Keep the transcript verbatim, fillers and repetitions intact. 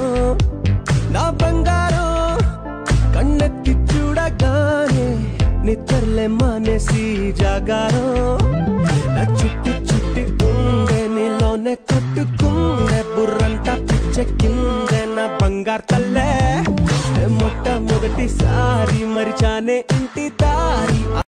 నా బంగారం కన్నెత్తి చూడగానే నిద్రలే మానేసి జాగారం నా చుట్టి చుట్టి గుండె నీలోనే కొట్టుకుండే బుర్రంతా పిచ్చెక్కిందే నా బంగారు తల్లే మొట్టమొదటిసారి మరిచానే